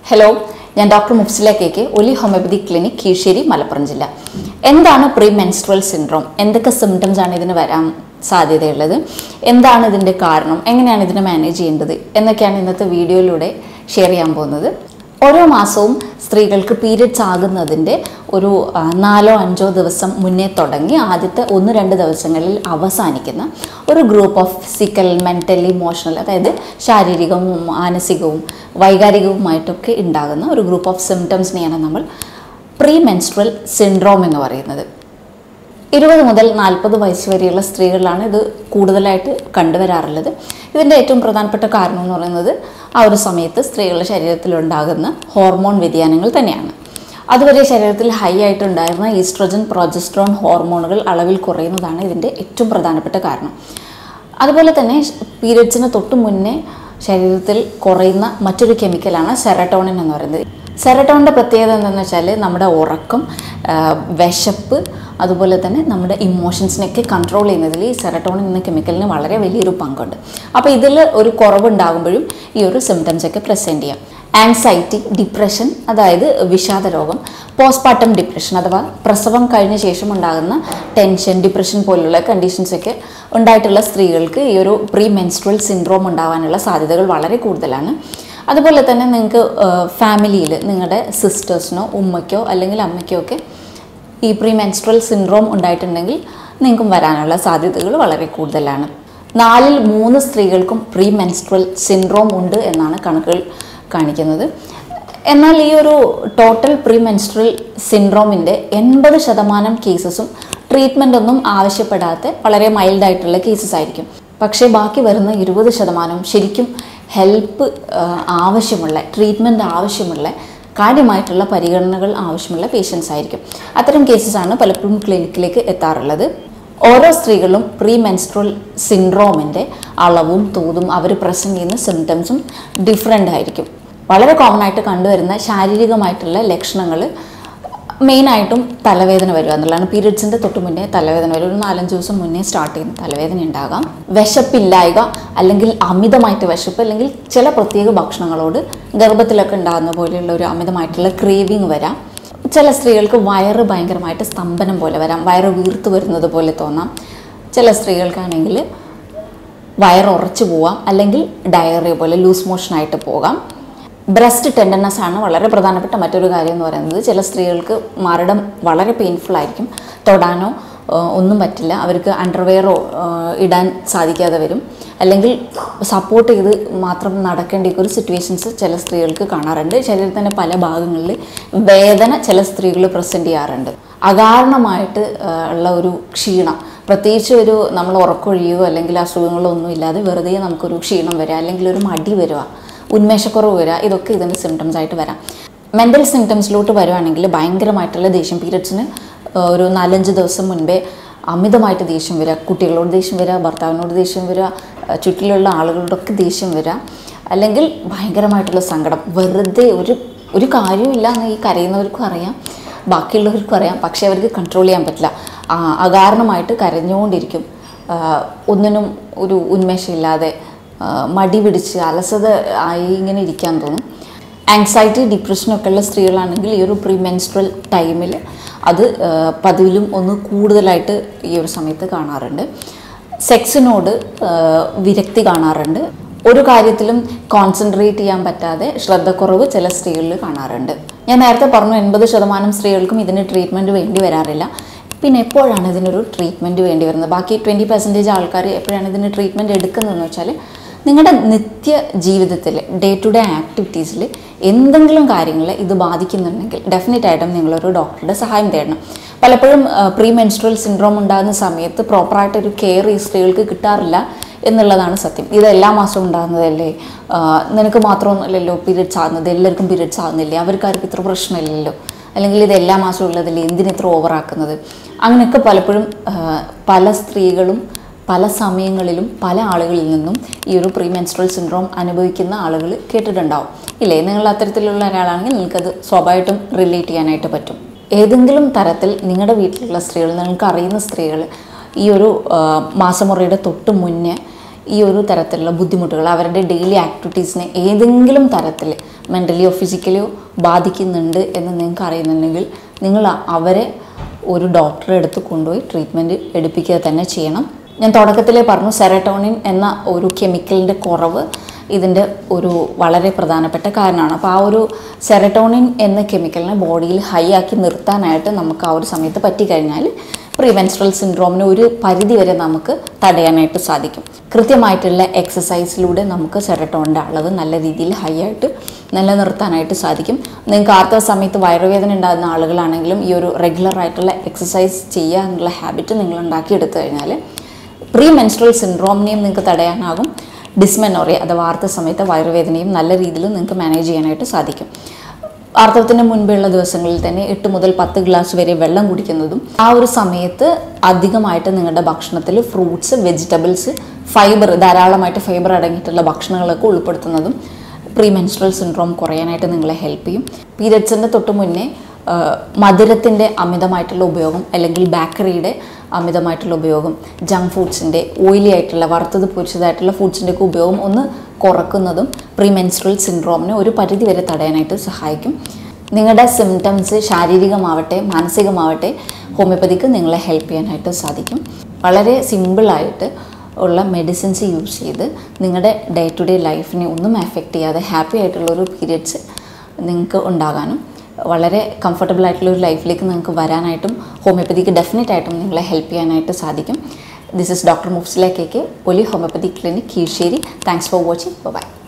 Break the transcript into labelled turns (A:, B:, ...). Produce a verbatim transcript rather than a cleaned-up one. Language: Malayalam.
A: ഹലോ, ഞാൻ doctor Mufsila K K, Oli homoeopathy clinic, Kizhisseri, Malappuram ജില്ല. എന്താണ് പ്രീ മെൻസ്ട്രൽ സിൻഡ്രോം? എന്തൊക്കെ സിംറ്റംസ് ആണ് ഇതിന് വരാൻ സാധ്യതയുള്ളത്? എന്താണ് ഇതിൻ്റെ കാരണം? എങ്ങനെയാണ് ഇതിനെ മാനേജ് ചെയ്യേണ്ടത് എന്നൊക്കെയാണ് ഇന്നത്തെ വീഡിയോയിലൂടെ ഷെയർ ചെയ്യാൻ പോകുന്നത്. ഓരോ മാസവും സ്ത്രീകൾക്ക് പീരിയഡ്സ് ആകുന്നതിൻ്റെ ഒരു നാലോ അഞ്ചോ ദിവസം മുന്നേ തുടങ്ങി ആദ്യത്തെ ഒന്ന് രണ്ട് ദിവസങ്ങളിൽ അവസാനിക്കുന്ന ഒരു group of physical, mental, emotional, അതായത് ശാരീരികവും മാനസികവും വൈകാരികവുമായിട്ടൊക്കെ ഉണ്ടാകുന്ന ഒരു ഗ്രൂപ്പ് ഓഫ് സിംറ്റംസിനെയാണ് നമ്മൾ പ്രീ മെൻസ്ട്രൽ സിൻഡ്രോം എന്ന് പറയുന്നത്. ഇരുപത് മുതൽ നാൽപ്പത് വയസ്സ് വരെയുള്ള സ്ത്രീകളിലാണ് ഇത് കൂടുതലായിട്ട് കണ്ടുവരാറുള്ളത്. ഇതിൻ്റെ ഏറ്റവും പ്രധാനപ്പെട്ട കാരണം എന്ന് പറയുന്നത് ആ ഒരു സമയത്ത് സ്ത്രീകളുടെ ശരീരത്തിലുണ്ടാകുന്ന ഹോർമോൺ വ്യതിയാനങ്ങൾ തന്നെയാണ്. അതുവരെ ശരീരത്തിൽ ഹൈ ആയിട്ടുണ്ടായിരുന്ന ഈസ്ട്രോജൻ, പ്രൊജസ്ട്രോൺ ഹോർമോണുകൾ അളവിൽ കുറയുന്നതാണ് ഇതിൻ്റെ ഏറ്റവും പ്രധാനപ്പെട്ട കാരണം. അതുപോലെ തന്നെ പീരിയഡ്സിന് തൊട്ട് മുന്നേ ശരീരത്തിൽ കുറയുന്ന മറ്റൊരു കെമിക്കലാണ് സെറട്ടോണിൻ എന്ന് പറയുന്നത്. സെറട്ടോണിൻ്റെ പ്രത്യേകത എന്താണെന്ന് വെച്ചാൽ നമ്മുടെ ഉറക്കം, വിശപ്പ്, അതുപോലെ തന്നെ നമ്മുടെ ഇമോഷൻസിനെയൊക്കെ കൺട്രോൾ ചെയ്യുന്നതിൽ ഈ സെറട്ടോണിൻ എന്ന കെമിക്കലിന് വളരെ വലിയൊരു പങ്കുണ്ട്. അപ്പോൾ ഇതിൽ ഒരു കുറവുണ്ടാകുമ്പോഴും ഈ ഒരു സിംറ്റംസ് ഒക്കെ പ്രസൻറ്റ് ചെയ്യാം. ആൻസൈറ്റി, ഡിപ്രഷൻ, അതായത് വിഷാദ രോഗം, പോസ്റ്റ്പാർട്ടം ഡിപ്രഷൻ അഥവാ പ്രസവം കഴിഞ്ഞ ശേഷം ഉണ്ടാകുന്ന ടെൻഷൻ, ഡിപ്രഷൻ പോലുള്ള കണ്ടീഷൻസൊക്കെ ഉണ്ടായിട്ടുള്ള സ്ത്രീകൾക്ക് ഈ ഒരു പ്രീ മെൻസ്ട്രൽ സിൻഡ്രോം ഉണ്ടാകാനുള്ള സാധ്യതകൾ വളരെ കൂടുതലാണ്. അതുപോലെ തന്നെ നിങ്ങൾക്ക് ഫാമിലിയിൽ നിങ്ങളുടെ സിസ്റ്റേഴ്സിനോ ഉമ്മയ്ക്കോ അല്ലെങ്കിൽ അമ്മയ്ക്കോ ഒക്കെ ഈ പ്രീ മെൻസ്ട്രൽ സിൻഡ്രോം ഉണ്ടായിട്ടുണ്ടെങ്കിൽ നിങ്ങൾക്കും വരാനുള്ള സാധ്യതകൾ വളരെ കൂടുതലാണ്. നാലിൽ മൂന്ന് സ്ത്രീകൾക്കും പ്രീ മെൻസ്ട്രൽ സിൻഡ്രോം ഉണ്ട് എന്നാണ് കണക്കുകൾ കാണിക്കുന്നത്. എന്നാൽ ഈ ഒരു ടോട്ടൽ പ്രീ മെൻസ്ട്രൽ സിൻഡ്രോമിൻ്റെ എൺപത് ശതമാനം കേസസും ട്രീറ്റ്മെൻ്റ് ഒന്നും ആവശ്യപ്പെടാത്ത വളരെ മൈൽഡായിട്ടുള്ള കേസസ് ആയിരിക്കും. പക്ഷേ ബാക്കി വരുന്ന ഇരുപത് ശതമാനവും ശരിക്കും ഹെൽപ്പ് ആവശ്യമുള്ള, ട്രീറ്റ്മെൻറ്റ് ആവശ്യമുള്ള, കാര്യമായിട്ടുള്ള പരിഗണനകൾ ആവശ്യമുള്ള പേഷ്യൻസ് ആയിരിക്കും. അത്തരം കേസസാണ് പലപ്പോഴും ക്ലിനിക്കിലേക്ക് എത്താറുള്ളത്. ഓരോ സ്ത്രീകളും പ്രീ മെൻസ്ട്രൽ സിൻഡ്രോമിൻ്റെ അളവും തോതും അവർ പ്രസൻറ്റ് ചെയ്യുന്ന സിംറ്റംസും ഡിഫറെൻ്റ് ആയിരിക്കും. വളരെ കോമൺ ആയിട്ട് കണ്ടുവരുന്ന ശാരീരികമായിട്ടുള്ള ലക്ഷണങ്ങൾ മെയിനായിട്ടും തലവേദന വരിക എന്നുള്ളതാണ്. പീരിയഡ്സിൻ്റെ തൊട്ട് മുന്നേ തലവേദന വരും. ഒരു നാലഞ്ച് ദിവസം മുന്നേ സ്റ്റാർട്ട് ചെയ്യുന്ന തലവേദന ഉണ്ടാകാം. വിശപ്പില്ലായ്ക അല്ലെങ്കിൽ അമിതമായിട്ട് വിശപ്പ്, അല്ലെങ്കിൽ ചില പ്രത്യേക ഭക്ഷണങ്ങളോട് ഗർഭത്തിലൊക്കെ ഉണ്ടാകുന്ന പോലെയുള്ള ഒരു അമിതമായിട്ടുള്ള ക്രേവിങ് വരാം. ചില സ്ത്രീകൾക്ക് വയറ് ഭയങ്കരമായിട്ട് സ്തംഭനം പോലെ വരാം, വയറ് വീർത്ത് വരുന്നത് പോലെ തോന്നാം. ചില സ്ത്രീകൾക്കാണെങ്കിൽ വയറ് ഉറച്ചു പോവാം, അല്ലെങ്കിൽ ഡയറിയ പോലെ ലൂസ് മോഷനായിട്ട് പോകാം. ബ്രസ്റ്റ് ടെൻഡർനെസ് ആണ് വളരെ പ്രധാനപ്പെട്ട മറ്റൊരു കാര്യം എന്ന് പറയുന്നത്. ചില സ്ത്രീകൾക്ക് മാറിടം വളരെ പെയിൻഫുൾ ആയിരിക്കും, തൊടാനോ ഒന്നും പറ്റില്ല, അവർക്ക് അണ്ടർവെയറോ ഇടാൻ സാധിക്കാതെ വരും, അല്ലെങ്കിൽ സപ്പോർട്ട് ചെയ്ത് മാത്രം നടക്കേണ്ട ഒരു സിറ്റുവേഷൻസ് ചില സ്ത്രീകൾക്ക് കാണാറുണ്ട്. ശരീരത്തിൻ്റെ പല ഭാഗങ്ങളിൽ വേദന ചില സ്ത്രീകൾ പ്രസൻറ്റ് ചെയ്യാറുണ്ട്. അകാരണമായിട്ട് ഉള്ള ഒരു ക്ഷീണം, പ്രത്യേകിച്ച് ഒരു നമ്മൾ ഉറക്കൊഴിയോ അല്ലെങ്കിൽ അസുഖങ്ങളോ ഒന്നും ഇല്ലാതെ വെറുതെ നമുക്കൊരു ക്ഷീണം വരിക, അല്ലെങ്കിൽ ഒരു മടി വരിക, ഉന്മേഷക്കുറവ് വരിക, ഇതൊക്കെ ഇതിൻ്റെ സിംറ്റംസ് ആയിട്ട് വരാം. മെൻ്റൽ സിംറ്റംസിലോട്ട് വരുവാണെങ്കിൽ ഭയങ്കരമായിട്ടുള്ള ദേഷ്യം, പീരിയഡ്സിന് ഒരു നാലഞ്ച് ദിവസം മുൻപേ അമിതമായിട്ട് ദേഷ്യം വരിക, കുട്ടികളോട് ദേഷ്യം വരിക, ഭർത്താവിനോട് ദേഷ്യം വരിക, ചുറ്റിലുള്ള ആളുകളോടൊക്കെ ദേഷ്യം വരിക, അല്ലെങ്കിൽ ഭയങ്കരമായിട്ടുള്ള സങ്കടം, വെറുതെ ഒരു ഒരു കാര്യമില്ല എന്ന് ഈ കരയുന്നവർക്കും അറിയാം, ബാക്കിയുള്ളവർക്കും അറിയാം, പക്ഷേ അവർക്ക് കൺട്രോൾ ചെയ്യാൻ പറ്റില്ല. അകാരണമായിട്ട് കരഞ്ഞുകൊണ്ടിരിക്കും, ഒന്നിനും ഒരു ഉന്മേഷമില്ലാതെ മടി പിടിച്ച് അലസത ആയി ഇങ്ങനെ ഇരിക്കാൻ തോന്നും. ആങ്സൈറ്റി, ഡിപ്രഷനൊക്കെ ഉള്ള സ്ത്രീകളാണെങ്കിൽ ഈ ഒരു പ്രീ മെൻസ്ട്രൽ ടൈമിൽ അത് പതിവിലും ഒന്ന് കൂടുതലായിട്ട് ഈ ഒരു സമയത്ത് കാണാറുണ്ട്. സെക്സിനോട് വിരക്തി കാണാറുണ്ട്. ഒരു കാര്യത്തിലും കോൺസെൻട്രേറ്റ് ചെയ്യാൻ പറ്റാതെ ശ്രദ്ധക്കുറവ് ചില സ്ത്രീകളിൽ കാണാറുണ്ട്. ഞാൻ നേരത്തെ പറഞ്ഞു എൺപത് ശതമാനം സ്ത്രീകൾക്കും ഇതിന് ട്രീറ്റ്മെൻറ്റ് വേണ്ടി വരാറില്ല. പിന്നെ എപ്പോഴാണ് ഇതിനൊരു ട്രീറ്റ്മെൻറ്റ് വേണ്ടി വരുന്നത്? ബാക്കി ട്വൻറ്റി പെർസെൻറ്റേജ് ആൾക്കാർ എപ്പോഴാണ് ഇതിന് ട്രീറ്റ്മെൻറ്റ് എടുക്കുന്നതെന്ന് വെച്ചാൽ, നിങ്ങളുടെ നിത്യ ജീവിതത്തിൽ ഡേ ടു ഡേ ആക്ടിവിറ്റീസിൽ എന്തെങ്കിലും കാര്യങ്ങൾ ഇത് ബാധിക്കുന്നുണ്ടെങ്കിൽ ഡെഫിനറ്റായിട്ടും നിങ്ങളൊരു ഡോക്ടറുടെ സഹായം തേടണം. പലപ്പോഴും പ്രീ മെൻസ്ട്രൽ സിൻഡ്രോം ഉണ്ടാകുന്ന സമയത്ത് പ്രോപ്പറായിട്ടൊരു കെയർ ഈ സ്ത്രീകൾക്ക് കിട്ടാറില്ല എന്നുള്ളതാണ് സത്യം. ഇത് എല്ലാ മാസവും ഉണ്ടാകുന്നതല്ലേ, നിനക്ക് മാത്രമൊന്നുമല്ലല്ലോ പീരിയഡ്സ് ആകുന്നത്, എല്ലാവർക്കും പീരിയഡ്സ് ആകുന്നില്ലേ, അവർക്കാർക്ക് ഇത്ര പ്രശ്നമില്ലല്ലോ, അല്ലെങ്കിൽ ഇത് എല്ലാ മാസവും ഉള്ളതല്ലേ, എന്തിനിത്ര ഓവറാക്കുന്നത്, അങ്ങനെയൊക്കെ പലപ്പോഴും പല സ്ത്രീകളും പല സമയങ്ങളിലും പല ആളുകളിൽ നിന്നും ഈ ഒരു പ്രീ മെൻസ്ട്രൽ സിൻഡ്രോം അനുഭവിക്കുന്ന ആളുകൾ കേട്ടിട്ടുണ്ടാവും ഇല്ലേ? നിങ്ങൾ അത്തരത്തിലുള്ള ഒരാളാണെങ്കിൽ നിങ്ങൾക്കത് സ്വാഭാവികമായിട്ടും റിലേറ്റ് ചെയ്യാനായിട്ട് പറ്റും. ഏതെങ്കിലും തരത്തിൽ നിങ്ങളുടെ വീട്ടിലുള്ള സ്ത്രീകൾ, നിങ്ങൾക്ക് അറിയുന്ന സ്ത്രീകൾ ഈ ഒരു മാസമുറയുടെ തൊട്ട് മുന്നേ ഈ ഒരു തരത്തിലുള്ള ബുദ്ധിമുട്ടുകൾ അവരുടെ ഡെയിലി ആക്ടിവിറ്റീസിനെ ഏതെങ്കിലും തരത്തിൽ മെൻ്റലിയോ ഫിസിക്കലിയോ ബാധിക്കുന്നുണ്ട് എന്ന് നിങ്ങൾക്ക് അറിയുന്നുണ്ടെങ്കിൽ നിങ്ങൾ അവരെ ഒരു ഡോക്ടറെ അടുത്ത് കൊണ്ടുപോയി ട്രീറ്റ്മെൻറ്റ് എടുപ്പിക്കുക തന്നെ ചെയ്യണം. ഞാൻ തുടക്കത്തിലേ പറഞ്ഞു, സെറട്ടോണിൻ എന്ന ഒരു കെമിക്കലിൻ്റെ കുറവ് ഇതിൻ്റെ ഒരു വളരെ പ്രധാനപ്പെട്ട കാരണമാണ്. അപ്പോൾ ആ ഒരു സെറട്ടോണിൻ എന്ന കെമിക്കലിനെ ബോഡിയിൽ ഹൈ ആക്കി നിർത്താനായിട്ട് നമുക്ക് ആ ഒരു സമയത്ത് പറ്റിക്കഴിഞ്ഞാൽ പ്രീമെൻസ്ട്രൽ സിൻഡ്രോമിന് ഒരു പരിധി വരെ നമുക്ക് തടയാനായിട്ട് സാധിക്കും. കൃത്യമായിട്ടുള്ള എക്സസൈസിലൂടെ നമുക്ക് സെറട്ടോണിൻ്റെ അളവ് നല്ല രീതിയിൽ ഹൈ ആയിട്ട് നിലനിർത്താനായിട്ട് സാധിക്കും. നിങ്ങൾക്ക് ആർത്തവ സമയത്ത് വയറുവേദന ഉണ്ടാകുന്ന ആളുകളാണെങ്കിലും ഈ ഒരു റെഗുലർ ആയിട്ടുള്ള എക്സസൈസ് ചെയ്യുക എന്നുള്ള ഹാബിറ്റ് നിങ്ങൾ ഉണ്ടാക്കിയെടുത്തു കഴിഞ്ഞാൽ പ്രീ മെൻസ്ട്രൽ സിൻഡ്രോമിനെയും നിങ്ങൾക്ക് തടയാനാകും. ഡിസ്മെനോറിയ അഥവാ ആർത്തവ സമയത്ത് വയറുവേദനയും നല്ല രീതിയിൽ നിങ്ങൾക്ക് മാനേജ് ചെയ്യാനായിട്ട് സാധിക്കും. ആർത്തവത്തിന് മുൻപുള്ള ദിവസങ്ങളിൽ തന്നെ എട്ട് മുതൽ പത്ത് ഗ്ലാസ് വരെ വെള്ളം കുടിക്കുന്നതും ആ ഒരു സമയത്ത് അധികമായിട്ട് നിങ്ങളുടെ ഭക്ഷണത്തിൽ ഫ്രൂട്ട്സ്, വെജിറ്റബിൾസ്, ഫൈബർ, ധാരാളമായിട്ട് ഫൈബർ അടങ്ങിയിട്ടുള്ള ഭക്ഷണങ്ങളൊക്കെ ഉൾപ്പെടുത്തുന്നതും പ്രീ മെൻസ്ട്രൽ സിൻഡ്രോം കുറയാനായിട്ട് നിങ്ങളെ ഹെൽപ്പ് ചെയ്യും. പീരിയഡ്സിൻ്റെ തൊട്ട് മുന്നേ മധുരത്തിൻ്റെ അമിതമായിട്ടുള്ള ഉപയോഗം അല്ലെങ്കിൽ ബേക്കറിയുടെ അമിതമായിട്ടുള്ള ഉപയോഗം, ജങ്ക് ഫുഡ്സിൻ്റെ, ഓയിലി ആയിട്ടുള്ള വറുത്തത് പൊരിച്ചതായിട്ടുള്ള ഫുഡ്സിൻ്റെ ഒക്കെ ഉപയോഗം ഒന്ന് കുറക്കുന്നതും പ്രീ മെൻസ്ട്രൽ സിൻഡ്രോമിനെ ഒരു പരിധി വരെ തടയാനായിട്ട് സഹായിക്കും. നിങ്ങളുടെ സിംറ്റംസ് ശാരീരികമാവട്ടെ മാനസികമാവട്ടെ ഹോമിയോപ്പതിക്ക് നിങ്ങളെ ഹെൽപ്പ് ചെയ്യാനായിട്ട് സാധിക്കും. വളരെ സിമ്പിളായിട്ട് ഉള്ള മെഡിസിൻസ് യൂസ് ചെയ്ത് നിങ്ങളുടെ ഡേ ടു ഡേ ലൈഫിനെ ഒന്നും എഫക്റ്റ് ചെയ്യാതെ ഹാപ്പി ആയിട്ടുള്ളൊരു പീരിയഡ്സ് നിങ്ങൾക്ക് ഉണ്ടാകാനും വളരെ കംഫർട്ടബിൾ ആയിട്ടുള്ള ഒരു ലൈഫിലേക്ക് നിങ്ങൾക്ക് വരാനായിട്ടും ഹോമിയോപ്പതിക്ക് ഡെഫിനറ്റ് ആയിട്ടും നിങ്ങളെ ഹെൽപ്പ് ചെയ്യാനായിട്ട് സാധിക്കും. This is doctor Mufsila K K, Oli homoeopathy clinic, Kizhisseri. Thanks for watching. By.